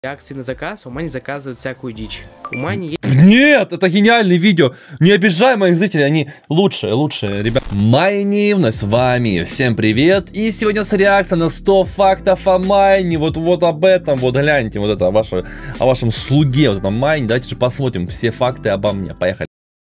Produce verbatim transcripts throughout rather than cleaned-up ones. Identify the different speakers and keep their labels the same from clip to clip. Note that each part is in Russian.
Speaker 1: Реакции на заказ, у Мани заказывают всякую дичь. У Мани есть...
Speaker 2: Нет, это гениальное видео. Не обижай моих зрителей, они лучшие, лучшие, ребят. Майни вновь с вами. Всем привет. И сегодня с реакция на сто фактов о Майни. Вот, вот об этом, вот гляньте, вот это о, ваше, о вашем слуге, вот этом Майни. Давайте же посмотрим все факты обо мне. Поехали.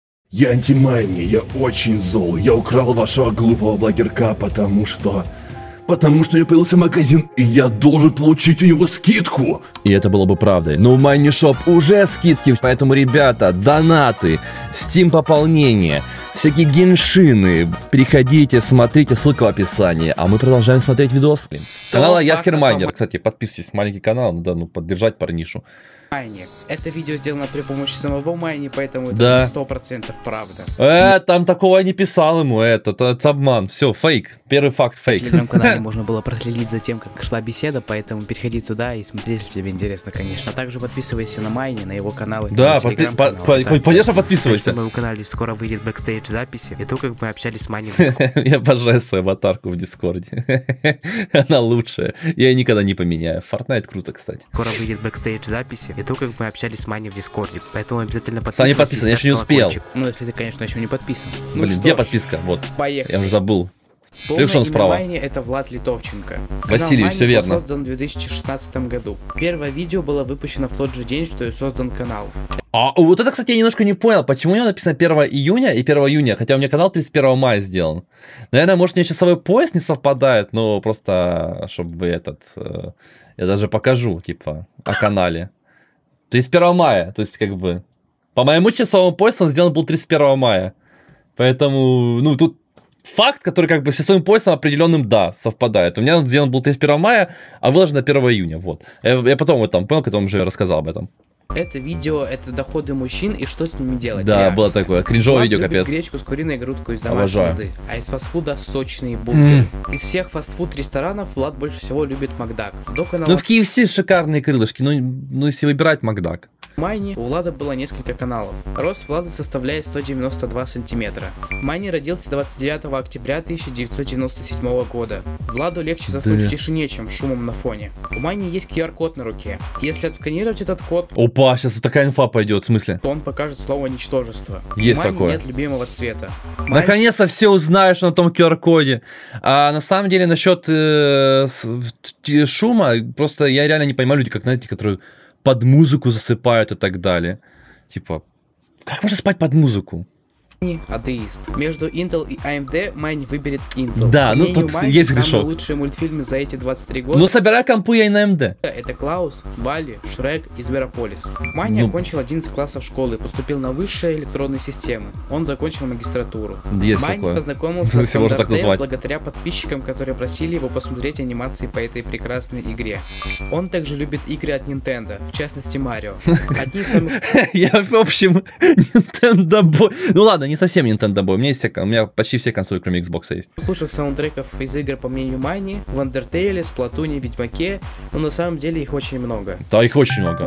Speaker 3: Я антимайни, я очень зол. Я украл вашего глупого блогерка, потому что... Потому что у него появился магазин, и я должен получить у него скидку.
Speaker 2: И это было бы правдой. Но в Майни Шоп уже скидки, поэтому, ребята, донаты, Steam пополнение, всякие геншины. Приходите, смотрите, ссылка в описании. А мы продолжаем смотреть видос. Канал Яскер Майнер. Кстати, подписывайтесь, маленький канал, надо ну, поддержать парнишу.
Speaker 1: Майни. Это видео сделано при помощи самого Майни, поэтому
Speaker 2: да.
Speaker 1: это сто процентов правда.
Speaker 2: Э, там такого не писал ему, это, это, это обман. Все, фейк. Первый факт фейк.
Speaker 1: В телеграм-канале можно было проследить за тем, как шла беседа, поэтому переходи туда и смотри, если тебе интересно, конечно. А также подписывайся на Майни, на его канал.
Speaker 2: Да, конечно, подписывайся.
Speaker 1: На моем канале скоро выйдет бэкстейдж записи, и то, как мы общались с Майни в Дискорде.
Speaker 2: Я обожаю свою аватарку в Дискорде. Она лучшая. Я ее никогда не поменяю. Fortnite круто, кстати.
Speaker 1: Скоро выйдет бэкстейдж записи, и то, как мы общались с Майни в Дискорде. Поэтому обязательно подписывайся.
Speaker 2: Сам не подписан, я еще не успел.
Speaker 1: Ну, если ты, конечно, еще не подписан.
Speaker 2: Блин, где подписка? Вот.
Speaker 1: Поехали.
Speaker 2: Я уже забыл.
Speaker 1: Полное имя справа. Майни — это Влад Литовченко.
Speaker 2: Василий, все верно.
Speaker 1: Был создан в две тысячи шестнадцатом году. Первое видео было выпущено в тот же день, что и создан канал.
Speaker 2: А вот это, кстати, я немножко не понял, почему у него написано первого июня и первого июня, хотя у меня канал тридцать первого мая сделан. Наверное, может, у меня часовой пояс не совпадает, но просто, чтобы этот... Я даже покажу, типа, о канале. тридцать первого мая, то есть, как бы... По моему часовому поясу он сделан был тридцать первого мая. Поэтому, ну, тут... Факт, который как бы с часовым поясом определенным, да, совпадает. У меня он сделан был тридцать первого мая, а выложен на первого июня, вот. Я, я потом вот там понял, когда он уже рассказал об этом.
Speaker 1: Это видео, это доходы мужчин и что с ними делать.
Speaker 2: Да,
Speaker 1: реакция.
Speaker 2: было такое, кринжовое видео, капец.
Speaker 1: Гречку с куриной грудкой из домашней еды, а из фастфуда сочные бургеры. Mm. Из всех фастфуд ресторанов Влад больше всего любит Макдак. До канала...
Speaker 2: Ну в кей эф си шикарные крылышки, ну, ну если выбирать Макдак.
Speaker 1: В Майни у Влада было несколько каналов. Рост Влада составляет сто девяносто два сантиметра. Майни родился двадцать девятого октября тысяча девятьсот девяносто седьмого года. Владу легче заснуть да. в тишине, чем шумом на фоне. У Майни есть ку ар код на руке. Если отсканировать этот код...
Speaker 2: Опа, сейчас вот такая инфа пойдет, в смысле?
Speaker 1: То он покажет слово ничтожество.
Speaker 2: Есть
Speaker 1: у Майни
Speaker 2: такое.
Speaker 1: Нет любимого цвета. Майни...
Speaker 2: Наконец-то все узнают, что на том ку ар коде. А на самом деле насчет э, шума, просто я реально не понимаю люди, как, знаете, которые под музыку засыпают и так далее. Типа, как можно спать под музыку?
Speaker 1: Атеист. Между Intel и эй эм ди Майни выберет Intel.
Speaker 2: Да, ну тут
Speaker 1: Майни,
Speaker 2: есть грешок.
Speaker 1: Самые лучшие мультфильмы за эти двадцать три года.
Speaker 2: Ну собирай компу я и на эм ди.
Speaker 1: Это Клаус, Валли, Шрек и Зверополис. Майни ну... окончил одиннадцать классов школы и поступил на высшие электронные системы. Он закончил магистратуру.
Speaker 2: Есть
Speaker 1: Майни
Speaker 2: такое.
Speaker 1: познакомился с Undertale благодаря подписчикам, которые просили его посмотреть анимации по этой прекрасной игре. Он также любит игры от Nintendo, в частности Марио. Одни из самых...
Speaker 2: Я, в общем, Nintendo Boy. Ну ладно, не совсем Nintendo Boy. У меня, есть все, у меня почти все консоли, кроме Xbox, есть.
Speaker 1: Лучших саундтреков из игр, по мнению Майни, в Undertale, Сплатуне, Ведьмаке, но на самом деле их очень много.
Speaker 2: Да, их очень много.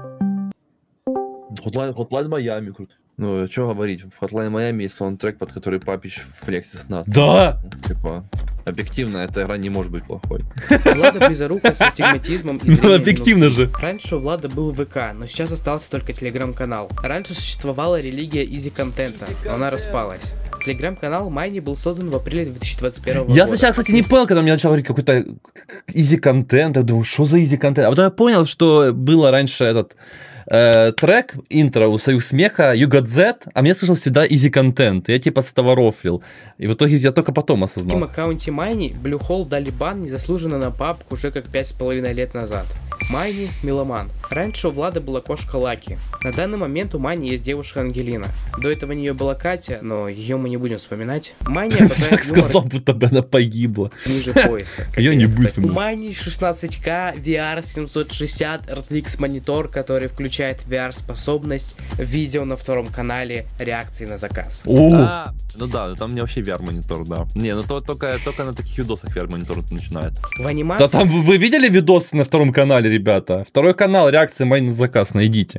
Speaker 4: Hotline, Hotline Miami, круто. Ну, что говорить, в Hotline Miami есть саундтрек, под который Папич флексит нас.
Speaker 2: Да!
Speaker 4: Типа, объективно, эта игра не может быть плохой.
Speaker 1: Влада близорука со стигматизмом и
Speaker 2: ну, объективно же.
Speaker 1: Раньше у Влада был ВК, но сейчас остался только телеграм-канал. Раньше существовала религия изи-контента, но она распалась. Телеграм-канал Майни был создан в апреле две тысячи двадцать первого года.
Speaker 2: Я сначала, кстати, не понял, когда мне начал говорить какой-то изи-контент. Я думал, что за изи-контент? А потом я понял, что было раньше этот... Э, трек, интро у Союз Смеха, You Got That, а мне слышал всегда easy content. Я типа с этого рофлил. И в итоге я только потом осознал.
Speaker 1: В аккаунте Майни Bluehole дали бан незаслуженно на папку уже как пять с половиной лет назад. Майни – меломан. Раньше у Влада была кошка Лаки. На данный момент у Майни есть девушка Ангелина. До этого у нее была Катя, но ее мы не будем вспоминать. Майни
Speaker 2: так сказал, будто бы она погибла.
Speaker 1: Ниже пояса.
Speaker 2: Я не буду.
Speaker 1: У Майни шестнадцать ка, ви ар семьсот шестьдесят, эр ти икс монитор, который включает ви ар-способность, видео на втором канале, реакции на заказ.
Speaker 4: А, ну да, там мне вообще ви ар-монитор, да. Не, ну то, только, только на таких видосах ви ар-монитор начинает.
Speaker 1: В анимации...
Speaker 2: Да там вы видели видосы на втором канале, ребята? Второй канал, реакция Майни на заказ, найдите.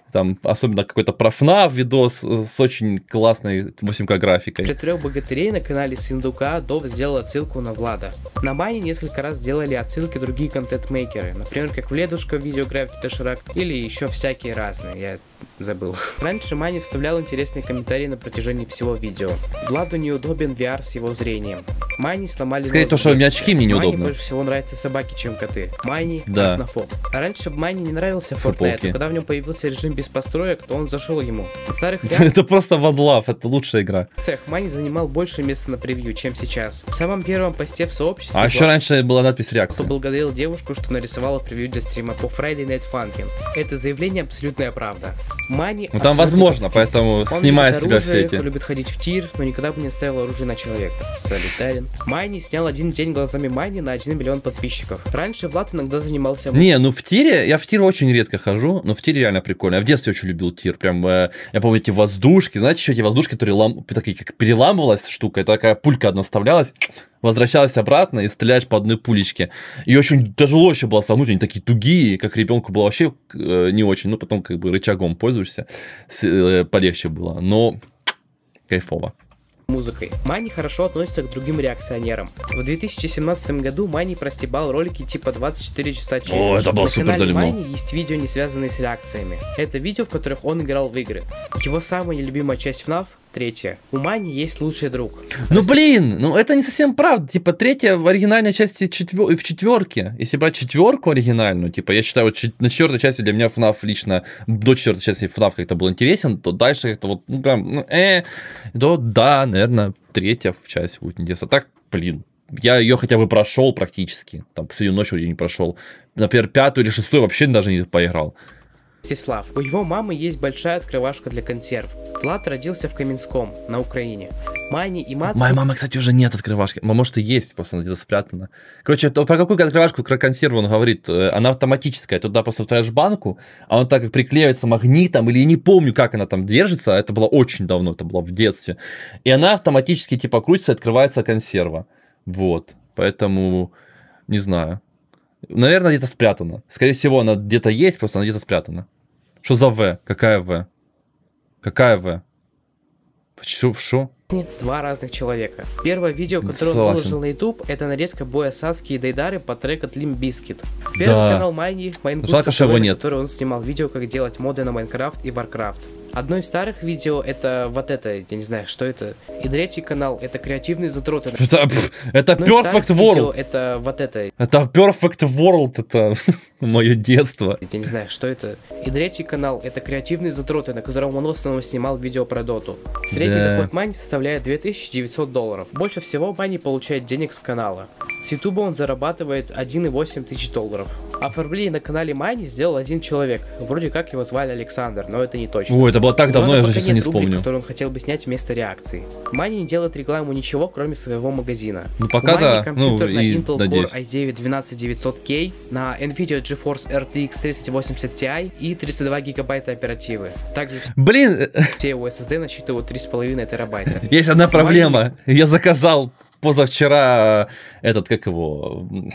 Speaker 2: Там особенно какой-то про ФНАФ видос с очень классной восемь ка графикой.
Speaker 1: Для трех богатырей на канале Синдука Дов сделал отсылку на Влада. На Майне несколько раз делали отсылки другие контент-мейкеры, например, как Вледушка в видеографике Доширак или еще всякие разные, я забыл. Раньше Майни вставлял интересные комментарии на протяжении всего видео. Владу неудобен ви ар с его зрением. Майни сломали
Speaker 2: Скорее
Speaker 1: нос
Speaker 2: то, что у меня очки мне
Speaker 1: Майни
Speaker 2: неудобно.
Speaker 1: больше всего нравятся собаки, чем коты. Майни
Speaker 2: Да.
Speaker 1: арахнофоб. А раньше Майни не нравился
Speaker 2: Футболки.
Speaker 1: Fortnite, но когда в нем появился режим без построек, то он зашел ему. В старых
Speaker 2: Это просто One Love, это лучшая игра.
Speaker 1: реакциях Майни занимал больше места на превью, чем сейчас. В самом первом посте в сообществе
Speaker 2: А еще
Speaker 1: Влад
Speaker 2: раньше была надпись реакция.
Speaker 1: поблагодарил девушку, что нарисовала превью для стрима по Friday Night Funkin'. Это заявление абсолютная правда. Майни
Speaker 2: Ну там
Speaker 1: абсолютно
Speaker 2: возможно,
Speaker 1: пацифист.
Speaker 2: поэтому
Speaker 1: Он
Speaker 2: снимай
Speaker 1: любит
Speaker 2: с себя
Speaker 1: оружие,
Speaker 2: все эти.
Speaker 1: любит ходить в тир, но никогда бы не оставил оружие на человека. Солидарен. Майни снял один день глазами Майни на один миллион подписчиков. Раньше Влад иногда занимался...
Speaker 2: Не, ну в тире, я в тир очень редко хожу, но в тире реально прикольно. Я в детстве очень любил тир, прям, э, я помню эти воздушки, знаете, еще эти воздушки, которые лам... такие, как переламывалась штука, это такая пулька одна вставлялась, возвращалась обратно и стреляешь по одной пулечке. И очень тяжело еще было согнуть, они такие тугие, как ребенку было вообще э, не очень, ну потом как бы рычагом пользуешься, с, э, полегче было, но кайфово.
Speaker 1: музыкой. Майни хорошо относится к другим реакционерам. В две тысячи семнадцатом году Майни простебал ролики типа двадцать четыре часа челлендж.
Speaker 2: О, это было
Speaker 1: На
Speaker 2: супер
Speaker 1: канале
Speaker 2: дерьмо.
Speaker 1: Майни есть видео, не связанные с реакциями. Это видео, в которых он играл в игры. Его самая любимая часть ФНАФ — третья. У Майни есть лучший друг.
Speaker 2: Ну блин, ну это не совсем правда. Типа третья в оригинальной части четвер... в четверке. Если брать четверку оригинальную, типа я считаю, вот чет- на четвертой части для меня ФНАФ лично, до четвертой части ФНАФ как-то был интересен, то дальше как-то вот, ну прям, ну, э, то да, наверное, третья в части будет интересно. Так, блин, я ее хотя бы прошел практически. Там последнюю ночь вроде не прошел. Например, пятую или шестую вообще даже не поиграл.
Speaker 1: Мстислав. У его мамы есть большая открывашка для консерв. Влад родился в Каменском, на Украине. Майни и Мацу...
Speaker 2: Моей мамы, кстати, уже нет открывашки. Может и есть, просто она где-то спрятана. Короче, то, про какую открывашку, про консерву он говорит, э, она автоматическая. Туда просто вставляешь банку, а он так как приклеивается магнитом, или я не помню, как она там держится, это было очень давно, это было в детстве. И она автоматически типа крутится, и открывается консерва. Вот, поэтому не знаю. Наверное, где-то спрятана. Скорее всего, она где-то есть, просто она где-то спрятана. Что за В? Какая В? Какая В? Что? Что?
Speaker 1: Два разных человека. Первое видео, которое он
Speaker 2: Согласен.
Speaker 1: выложил на YouTube, это нарезка боя Саски и Дейдары под трек от Limp Bizkit. Первый
Speaker 2: Да.
Speaker 1: канал Майни, Майнгуст,
Speaker 2: Жалко, что его
Speaker 1: на
Speaker 2: нет.
Speaker 1: который он снимал видео, как делать моды на Майнкрафт и Warcraft. Одно из старых видео это вот это, я не знаю, что это. И третий канал это креативные затроты.
Speaker 2: Это, пф, это
Speaker 1: Одно из
Speaker 2: Perfect
Speaker 1: старых видео
Speaker 2: World.
Speaker 1: это вот это,
Speaker 2: Это Perfect World, это мое детство.
Speaker 1: я не знаю, что это. И третий канал это креативные затроты, на котором он в основном снимал видео про доту. Средний
Speaker 2: Да.
Speaker 1: доход Майни составляет две тысячи девятьсот долларов. Больше всего Майни получает денег с канала. С Ютуба он зарабатывает один и восемь тысяч долларов. Оформление на канале Майни сделал один человек. Вроде как его звали Александр, но это не точно.
Speaker 2: Ой, это было так давно,
Speaker 1: Ладно,
Speaker 2: я же
Speaker 1: пока
Speaker 2: сейчас не
Speaker 1: нет рубрик,
Speaker 2: вспомню.
Speaker 1: который он хотел бы снять вместо реакции. Майни не делает рекламу ничего, кроме своего магазина.
Speaker 2: Ну, пока
Speaker 1: У Майни
Speaker 2: да,
Speaker 1: компьютер
Speaker 2: ну,
Speaker 1: на
Speaker 2: и
Speaker 1: Intel
Speaker 2: надеюсь.
Speaker 1: Core ай девять двенадцать девятьсот кей, на Nvidia GeForce эр ти экс тридцать восемьдесят Ti и тридцать два гигабайта оперативы. Также
Speaker 2: Блин,
Speaker 1: все его эс эс ди насчитывают три с половиной терабайта.
Speaker 2: есть одна проблема. Я заказал позавчера э, этот, как его... м,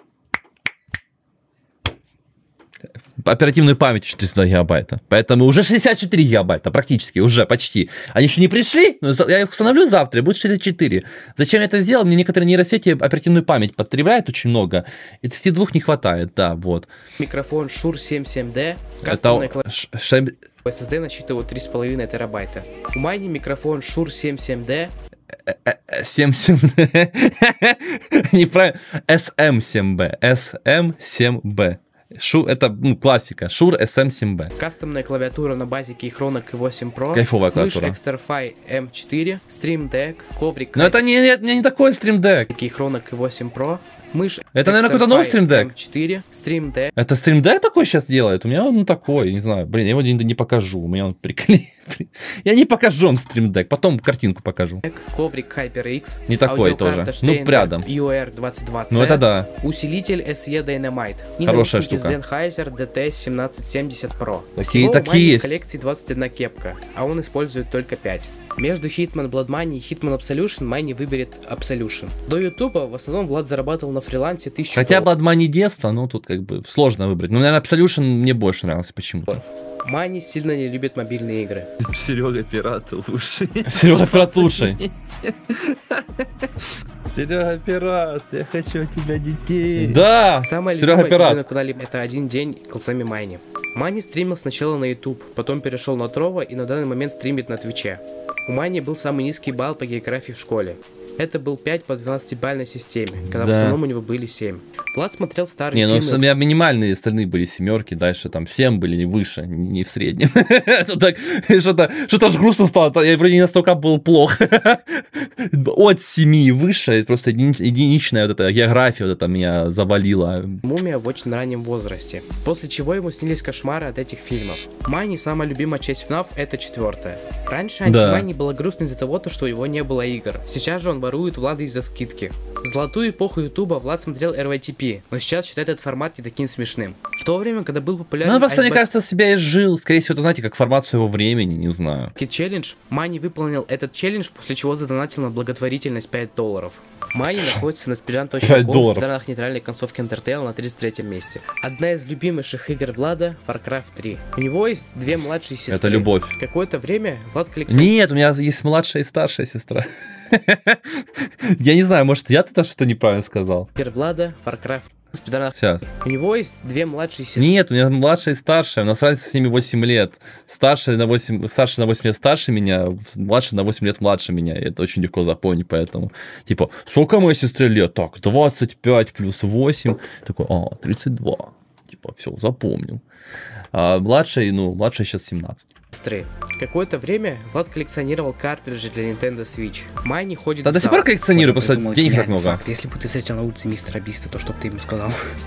Speaker 2: оперативную память четыреста гигабайта. Поэтому уже шестьдесят четыре гигабайта, практически, уже почти. Они еще не пришли, но за- я их установлю завтра, и будет шестьдесят четыре. Зачем я это сделал? Мне некоторые нейросети оперативную память потребляют очень много, и тридцати двух не хватает, да, вот.
Speaker 1: Микрофон Shure семь семь ди, кастомная
Speaker 2: Это ш- ш-
Speaker 1: эс эс ди насчитывают три с половиной терабайта. У Майни микрофон Shure семь семь ди,
Speaker 2: семь семь неправильно, эс эм семь би, эс эм семь би. Шу, это ну, классика. Shure эс эм семь би.
Speaker 1: кастомная клавиатура на базе Keychron кей восемь Pro,
Speaker 2: Кайфовая
Speaker 1: мышь
Speaker 2: клавиатура.
Speaker 1: Extrafy эм четыре, Stream Deck, коврик
Speaker 2: Но это не, не, не, не такой Stream Deck.
Speaker 1: Keychron кей восемь Pro, мышь
Speaker 2: Это, наверное, какой-то новый Stream Deck.
Speaker 1: эм четыре, Stream Deck,
Speaker 2: Это Stream Deck такой сейчас делает? У меня он ну, такой, не знаю. Блин, я его не, не покажу. У меня он приклеен. Я не покажу вам Stream Deck. Потом картинку покажу.
Speaker 1: коврик HyperX,
Speaker 2: Не такой
Speaker 1: аудиокарта
Speaker 2: тоже. Ну,
Speaker 1: Steinberg
Speaker 2: рядом.
Speaker 1: ю ар двадцать два си,
Speaker 2: Ну, это да.
Speaker 1: усилитель эс и Dynamite и
Speaker 2: Хорошая
Speaker 1: наушники
Speaker 2: штука.
Speaker 1: Sennheiser ди ти семнадцать семьдесят Pro.
Speaker 2: Такие-
Speaker 1: Всего у
Speaker 2: такие
Speaker 1: Майни в
Speaker 2: есть.
Speaker 1: коллекции двадцать одна кепка, а он использует только пять. Между Hitman Blood Money и Hitman Absolution Майни выберет Absolution. До Ютуба в основном Влад зарабатывал на фрилансе тысячу
Speaker 2: Хотя
Speaker 1: долларов.
Speaker 2: Blood Money детства, ну тут как бы сложно выбрать. Ну, наверное, Absolution мне больше нравился почему-то.
Speaker 1: Мани сильно не любит мобильные игры.
Speaker 4: Серега пират лучший.
Speaker 2: Серега пират лучший.
Speaker 4: Серега пират, я хочу от тебя детей.
Speaker 2: Да,
Speaker 1: Самое
Speaker 2: Серега
Speaker 1: любимое видео на
Speaker 2: пират.
Speaker 1: канале это один день колцами Майни. Майни стримил сначала на YouTube, потом перешел на Trovo и на данный момент стримит на Твиче. У Майни был самый низкий балл по географии в школе. Это был пять по двенадцатибалльной системе, когда
Speaker 2: Да.
Speaker 1: в основном у него были семь. Влад смотрел старые
Speaker 2: Не, ну
Speaker 1: фильмы.
Speaker 2: у меня минимальные остальные были семерки, дальше там семь были, не выше, не в среднем. Это так, что-то что-то аж грустно стало, я вроде не настолько был плох. От семи выше, просто едини- единичная вот эта география вот это меня завалила.
Speaker 1: Мумия в очень раннем возрасте, после чего ему снились кошмары от этих фильмов. Майни самая любимая часть эф наф это четвертая. Раньше
Speaker 2: Да.
Speaker 1: Антимайни было грустно из-за того, что у него не было игр. Сейчас же он ворует Влада из-за скидки. В золотую эпоху ютуба Влад смотрел эр вай ти пи, но сейчас считает этот формат не таким смешным. В то время, когда был популярен
Speaker 2: Ну, он просто, мне
Speaker 1: Ice
Speaker 2: кажется, себя изжил. Скорее всего, это, знаете, как формат своего времени, не знаю.
Speaker 1: Bucket Challenge, Майни выполнил этот челлендж, после чего задонатил на благотворительность пять долларов. Майни находится на speedrun точка
Speaker 2: пять
Speaker 1: ком в
Speaker 2: долларов.
Speaker 1: спидранах нейтральной концовки Undertale на тридцать третьем месте. Одна из любимейших игр Влада — Warcraft три. У него есть две младшие сестры.
Speaker 2: Это любовь.
Speaker 1: Какое-то время Влад коллекционирует...
Speaker 2: Нет, у меня есть младшая и старшая сестра. Я не знаю, может, я тогда что-то неправильно сказал.
Speaker 1: Игр Влада, Warcraft в спидранах.
Speaker 2: Сейчас.
Speaker 1: У него есть две младшие сестры.
Speaker 2: Нет, у меня младшая и старшая, у нас разница с ними восемь лет. Старшая на восемь, старшая на восемь лет старше меня, младшая на восемь лет младше меня. И это очень легко запомнить, поэтому, типа, сколько моей сестре лет? Так, двадцать пять плюс восемь. Такой, а, тридцать два. Типа, все, запомнил. А младшая, ну, младшая сейчас семнадцать.
Speaker 1: сестры. Какое-то время Влад коллекционировал картриджи для Nintendo Switch. Майни ходит
Speaker 2: Да
Speaker 1: в
Speaker 2: до сих
Speaker 1: зал.
Speaker 2: пор коллекционирую,
Speaker 1: Вот
Speaker 2: просто
Speaker 1: это мой
Speaker 2: денег так
Speaker 1: гениальный
Speaker 2: много.
Speaker 1: факт. Если бы ты встретил на улице мистера Биста, то что бы ты ему сказал?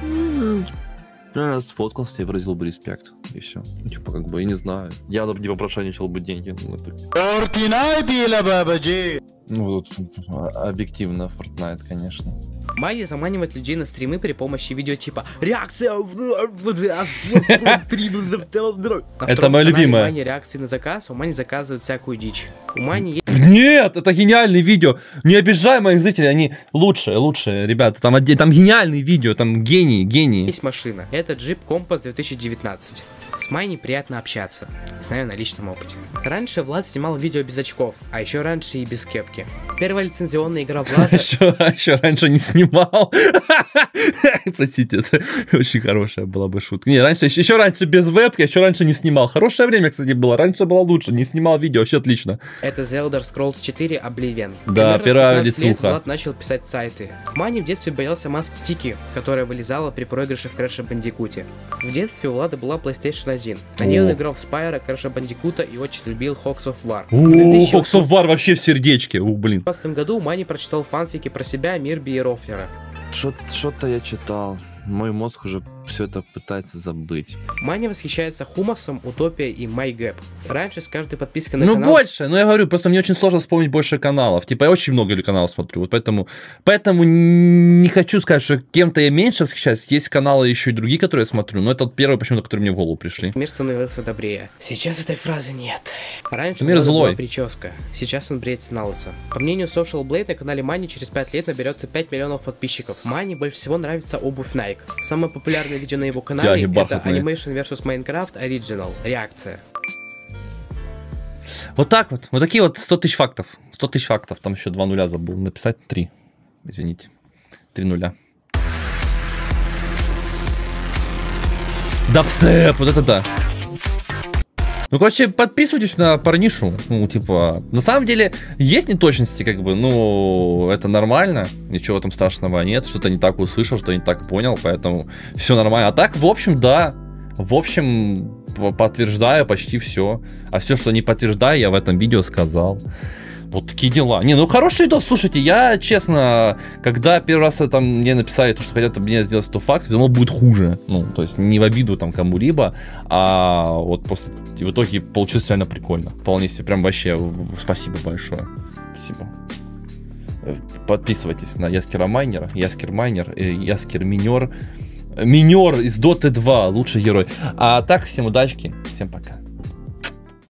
Speaker 4: Я сфоткался и выразил бы респект. И все. Ну, типа, как бы, я не знаю. Я бы не попрошайничал бы деньги. Ну, это... Ну, вот, а- объективно, Fortnite, конечно.
Speaker 1: Майни заманивает людей на стримы при помощи видео типа реакция.
Speaker 2: Это моё любимое.
Speaker 1: У Майни реакции на заказ, у Майни заказывают всякую дичь. У Майни есть
Speaker 2: Нет, это гениальные видео. Не обижай моих зрителей, они лучшие, лучшие, ребята. Там, отде- там гениальные видео, там гении, гении.
Speaker 1: есть машина. Это джип Компас две тысячи девятнадцать. С Майни приятно общаться. Знаю на личном опыте. Раньше Влад снимал видео без очков, а еще раньше и без кепки. Первая лицензионная игра Влада...
Speaker 2: Еще, еще раньше не снимал. Простите, это очень хорошая была бы шутка. Не, раньше, еще, еще раньше без вебки, еще раньше не снимал. Хорошее время, кстати, было. Раньше было лучше, не снимал видео, вообще отлично.
Speaker 1: Это The Elder Scrolls четыре Oblivion.
Speaker 2: Да,
Speaker 1: Примерно
Speaker 2: первая
Speaker 1: в пятнадцать лет
Speaker 2: лицуха.
Speaker 1: Влад начал писать сайты. Майни в детстве боялся маски Тики, которая вылезала при проигрыше в Crash Bandicoot. В детстве у Влада была PlayStation один. На ней он
Speaker 2: О.
Speaker 1: играл в Spyro, Crash Bandicoot и очень любил Hawks of War. В
Speaker 2: О,
Speaker 1: две тысячи
Speaker 2: Hawks of War вообще в сердечке. О, блин.
Speaker 1: восемнадцатом году Майни прочитал фанфики про себя, Мирби и Рофлера.
Speaker 4: Что-то я читал. Мой мозг уже все это пытается забыть.
Speaker 1: Майни восхищается Хумасом, Утопия и MyGap. Раньше с каждой подпиской на
Speaker 2: Ну,
Speaker 1: канал...
Speaker 2: больше, ну я говорю, просто мне очень сложно вспомнить больше каналов. Типа, я очень много каналов смотрю, вот поэтому, поэтому не хочу сказать, что кем-то я меньше восхищаюсь. Есть каналы еще и другие, которые я смотрю, но это вот первые почему-то, которые мне в голову пришли.
Speaker 1: Мир становился добрее. Сейчас этой фразы нет. Раньше
Speaker 2: Мир
Speaker 1: у Влада
Speaker 2: злой.
Speaker 1: была прическа. Сейчас он бреется на лысо. По мнению Social Blade, на канале Майни через пять лет наберется пять миллионов подписчиков. Майни больше всего нравится обувь Nike. Самое популярное видео на его канале
Speaker 2: Тяги
Speaker 1: это
Speaker 2: бархатные.
Speaker 1: Animation versus Minecraft Original. Реакция.
Speaker 2: Вот так вот, вот такие вот сто тысяч фактов. сто тысяч фактов, там еще два нуля забыл написать, три. Извините, три нуля. Дабстеп, вот это да. Ну, короче, подписывайтесь на парнишу. Ну, типа, на самом деле, есть неточности, как бы, ну, это нормально. Ничего в этом страшного нет. Что-то не так услышал, что не так понял, поэтому все нормально. А так, в общем, да. В общем, подтверждаю почти все. А все, что не подтверждаю, я в этом видео сказал. Вот такие дела. Не, ну хороший видос, слушайте, я, честно, когда первый раз там мне написали, то, что хотят мне сделать сто фактов, думал, будет хуже. Ну, то есть не в обиду там кому-либо, а вот просто в итоге получилось реально прикольно. Вполне себе, прям вообще спасибо большое. Спасибо. Подписывайтесь на Яскера Майнера, Яскер Майнер, Яскер Минер. Минер из Доты два, лучший герой. А так, всем удачки, всем пока.